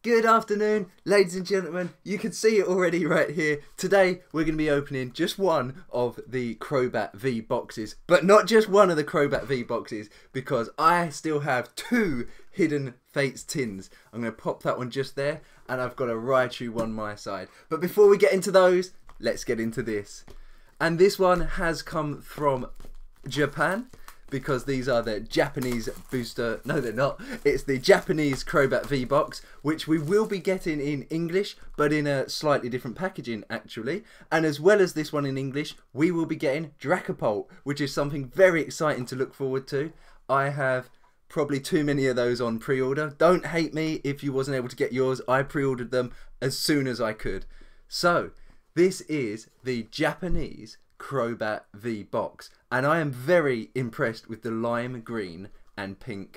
Good afternoon, ladies and gentlemen. You can see it already right here. Today, we're going to be opening just one of the Crobat V boxes. But not just one of the Crobat V boxes, because I still have two Hidden Fates tins. I'm going to pop that one just there, and I've got a Raichu one my side. But before we get into those, let's get into this. And this one has come from Japan, because these are the Japanese booster. No, they're not. It's the Japanese Crobat V box, which we will be getting in English, but in a slightly different packaging, actually. And as well as this one in English, we will be getting Dracopult, which is something very exciting to look forward to. I have probably too many of those on pre-order. Don't hate me if you wasn't able to get yours. I pre-ordered them as soon as I could. So, this is the Japanese Crobat V box, and I am very impressed with the lime green and pink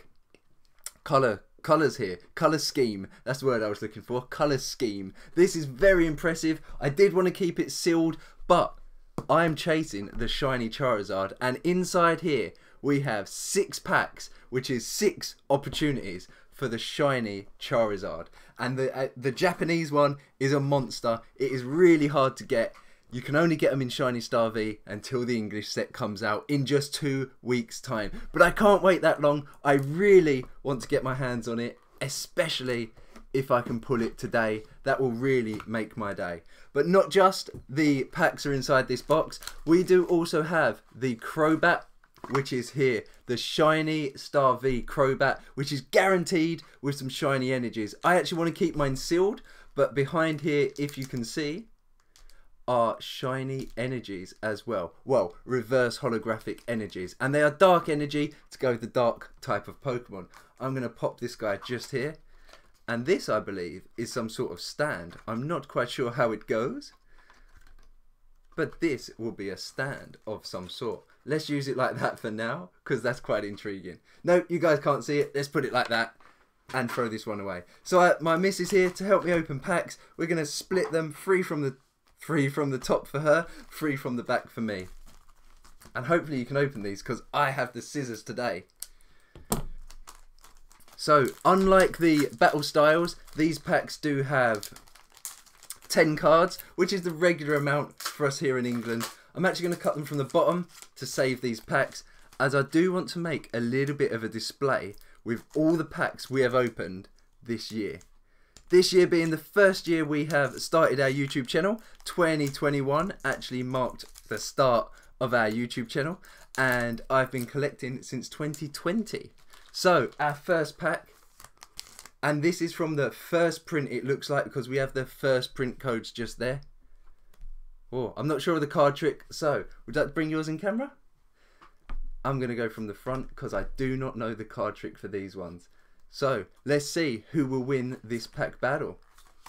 colours here. Colour scheme, that's the word I was looking for. Colour scheme. This is very impressive. I did want to keep it sealed, but I am chasing the shiny Charizard, and inside here we have 6 packs, which is 6 opportunities for the shiny Charizard. And the Japanese one is a monster. It is really hard to get. You can only get them in Shiny Star V until the English set comes out in just 2 weeks' time. But I can't wait that long. I really want to get my hands on it, especially if I can pull it today. That will really make my day. But not just the packs are inside this box. We do also have the Crobat, which is here. The Shiny Star V Crobat, which is guaranteed with some shiny energies. I actually want to keep mine sealed, but behind here, if you can see, are shiny energies as well. Well, reverse holographic energies. And they are dark energy to go with the dark type of Pokemon. I'm going to pop this guy just here. And this, I believe, is some sort of stand. I'm not quite sure how it goes, but this will be a stand of some sort. Let's use it like that for now, because that's quite intriguing. No, you guys can't see it. Let's put it like that and throw this one away. So my miss is here to help me open packs. We're going to split them, free from the top for her, free from the back for me. And hopefully you can open these, because I have the scissors today. So, unlike the battle styles, these packs do have 10 cards, which is the regular amount for us here in England. I'm actually going to cut them from the bottom to save these packs, as I do want to make a little bit of a display with all the packs we have opened this year. This year being the first year we have started our YouTube channel. 2021 actually marked the start of our YouTube channel, and I've been collecting since 2020. So our first pack, and this is from the first print, it looks like, because we have the first print codes just there. Oh, I'm not sure of the card trick, so would you like to bring yours in camera? I'm going to go from the front because I do not know the card trick for these ones. So, let's see who will win this pack battle.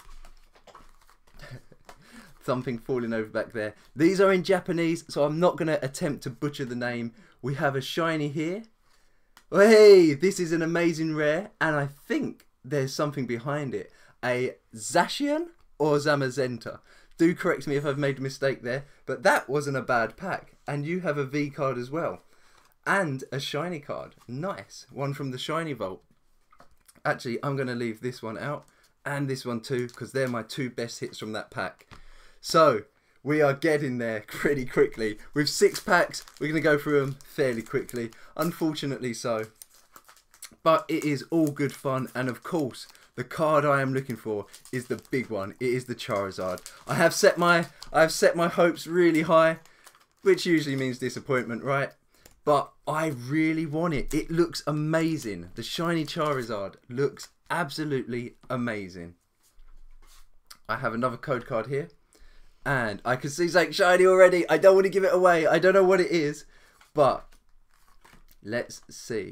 Something falling over back there. These are in Japanese, so I'm not going to attempt to butcher the name. We have a shiny here. Hey, this is an amazing rare, and I think there's something behind it. A Zacian or Zamazenta. Do correct me if I've made a mistake there, but that wasn't a bad pack. And you have a V card as well. And a shiny card. Nice. One from the Shiny Vault. Actually, I'm going to leave this one out, and this one too, because they're my 2 best hits from that pack. So, we are getting there pretty quickly. With 6 packs, we're going to go through them fairly quickly. Unfortunately so. But it is all good fun, and of course, the card I am looking for is the big one. It is the Charizard. I have set my hopes really high, which usually means disappointment, right? But I really want it. It looks amazing. The shiny Charizard looks absolutely amazing. I have another code card here. And I can see something shiny already. I don't want to give it away. I don't know what it is. But let's see.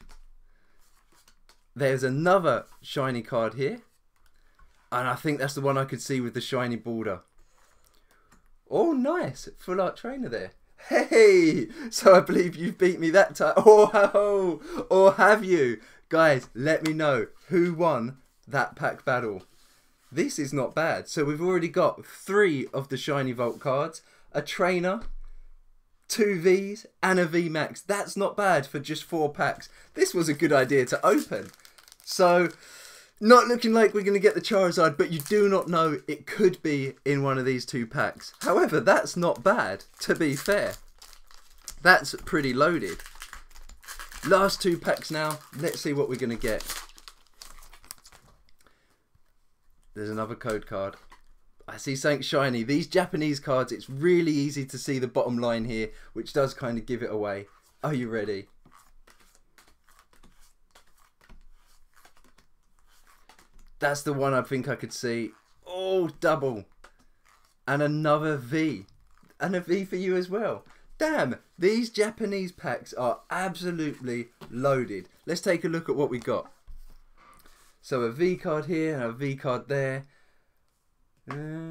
There's another shiny card here. And I think that's the one I could see with the shiny border. Oh, nice. Full art trainer there. Hey, so I believe you've beat me that time. Oh, or have you? Guys, let me know who won that pack battle. This is not bad. So we've already got 3 of the Shiny Vault cards, a trainer, 2 Vs, and a VMAX. That's not bad for just 4 packs. This was a good idea to open. So Not looking like we're going to get the Charizard, but you do not know, it could be in one of these two packs. However, that's not bad, to be fair. That's pretty loaded. Last two packs now. Let's see what we're going to get. There's another code card. I see something shiny. These Japanese cards, it's really easy to see the bottom line here, which does kind of give it away. Are you ready? That's the one I think I could see. Oh, double. And another V. And a V for you as well. Damn, these Japanese packs are absolutely loaded. Let's take a look at what we got. So a V card here and a V card there. I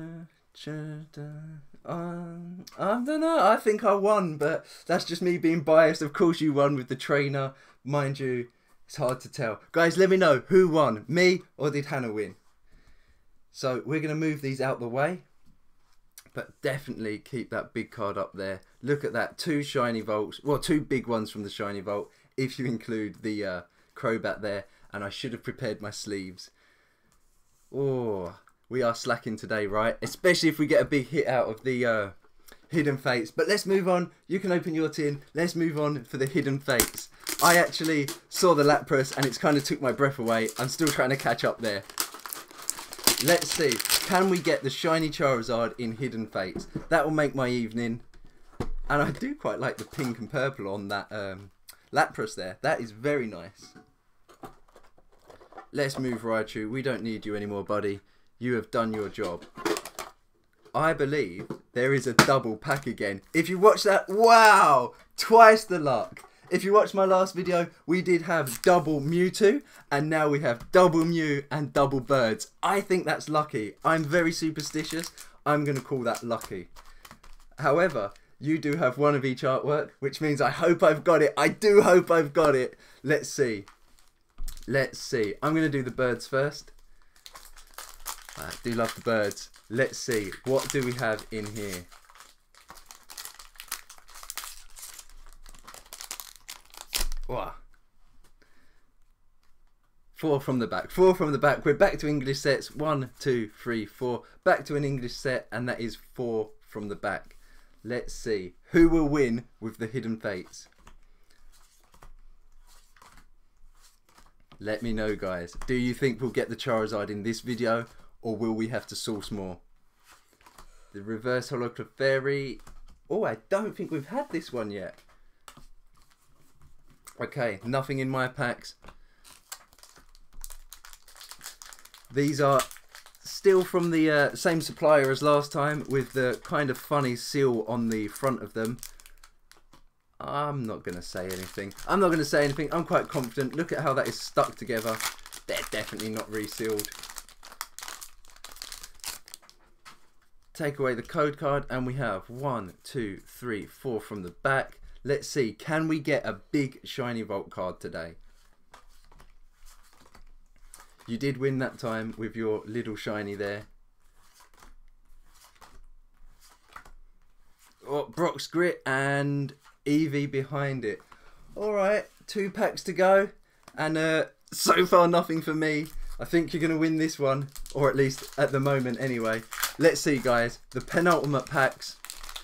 don't know. I think I won, but that's just me being biased. Of course you won with the trainer. Mind you, it's hard to tell. Guys, let me know who won, me or did Hannah win? So we're going to move these out the way, but definitely keep that big card up there. Look at that, 2 shiny Volts, well, 2 big ones from the shiny Volt, if you include the Crobat there, and I should have prepared my sleeves. Oh, we are slacking today, right? Especially if we get a big hit out of the Hidden Fates. But let's move on. You can open your tin. Let's move on for the Hidden Fates. I actually saw the Lapras and it's kind of took my breath away. I'm still trying to catch up there. Let's see. Can we get the shiny Charizard in Hidden Fates? That will make my evening. And I do quite like the pink and purple on that Lapras there. That is very nice. Let's move Raichu. We don't need you anymore, buddy. You have done your job. I believe there is a double pack again. If you watch that, wow! Twice the luck. If you watched my last video, we did have double Mewtwo, and now we have double Mew and double Birds. I think that's lucky. I'm very superstitious. I'm going to call that lucky. However, you do have one of each artwork, which means I hope I've got it. I do hope I've got it. Let's see. Let's see. I'm going to do the Birds first. I do love the Birds. Let's see. What do we have in here? Wow. 4 from the back. 4 from the back. We're back to English sets. 1, 2, 3, 4. Back to an English set, and that is 4 from the back. Let's see. Who will win with the Hidden Fates? Let me know, guys. Do you think we'll get the Charizard in this video, or will we have to source more? The Reverse Holo Clefairy. Oh, I don't think we've had this one yet. Okay, nothing in my packs. These are still from the same supplier as last time, with the kind of funny seal on the front of them. I'm not going to say anything. I'm not going to say anything. I'm quite confident. Look at how that is stuck together. They're definitely not resealed. Take away the code card, and we have 1, 2, 3, 4 from the back. Let's see, can we get a big shiny Volt card today? You did win that time with your little shiny there. Oh, Brock's Grit and Eevee behind it. Alright, 2 packs to go. And so far nothing for me. I think you're going to win this one. Or at least at the moment anyway. Let's see, guys. The penultimate packs.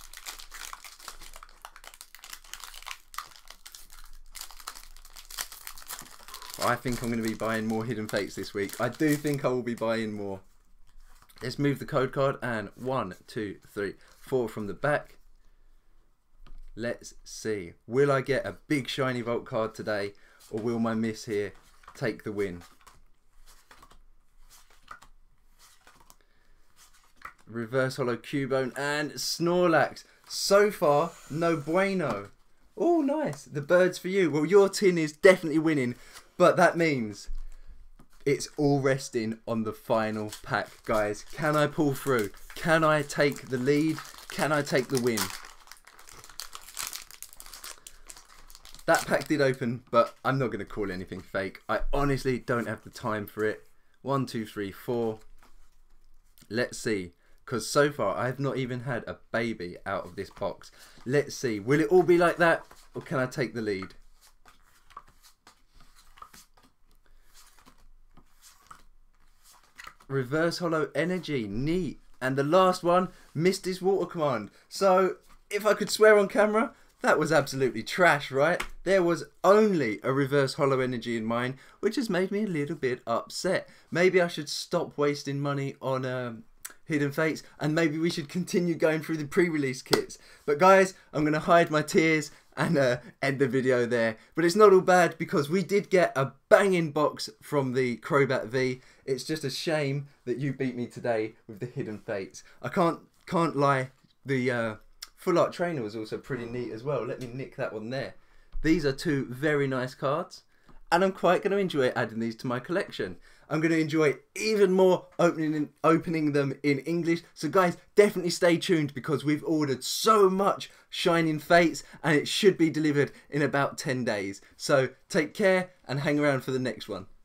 I think I'm going to be buying more Hidden Fates this week. I do think I will be buying more. Let's move the code card, and 1, 2, 3, 4 from the back. Let's see. Will I get a big shiny Volt card today, or will my miss here take the win? Reverse Holo Cubone and Snorlax. So far, no bueno. Oh, nice. The Birds for you. Well, your tin is definitely winning. But that means it's all resting on the final pack, guys. Can I pull through? Can I take the lead? Can I take the win? That pack did open, but I'm not going to call anything fake. I honestly don't have the time for it. 1, 2, 3, 4. Let's see. Because so far, I have not even had a baby out of this box. Let's see. Will it all be like that? Or can I take the lead? Reverse Hollow Energy, neat. And the last one, Misty's Water Command. So, if I could swear on camera, that was absolutely trash, right? There was only a Reverse Hollow Energy in mine, which has made me a little bit upset. Maybe I should stop wasting money on Hidden Fates, and maybe we should continue going through the pre-release kits. But guys, I'm going to hide my tears and end the video there. But it's not all bad, because we did get a banging box from the Crobat V. It's just a shame that you beat me today with the Hidden Fates. I can't lie, the Full Art Trainer was also pretty neat as well. Let me nick that one there. These are two very nice cards, and I'm quite going to enjoy adding these to my collection. I'm going to enjoy even more opening them in English. So guys, definitely stay tuned, because we've ordered so much Shining Fates and it should be delivered in about 10 days. So take care and hang around for the next one.